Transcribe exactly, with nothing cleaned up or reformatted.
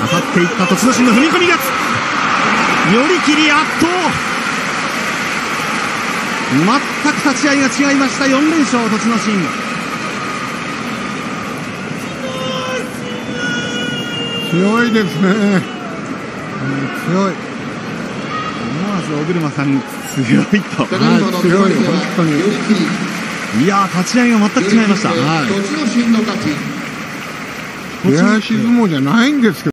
当たっていった栃ノ心の踏み込み勝つ、寄り切り圧倒。全く立ち合いが違いました。よん連勝栃ノ心。 強いですね、うん、強い。 思わず尾車さん強いと、 はい、強い、本当に。 いやー、立ち合いが全く違いました。 はい、出足相撲じゃないんですけど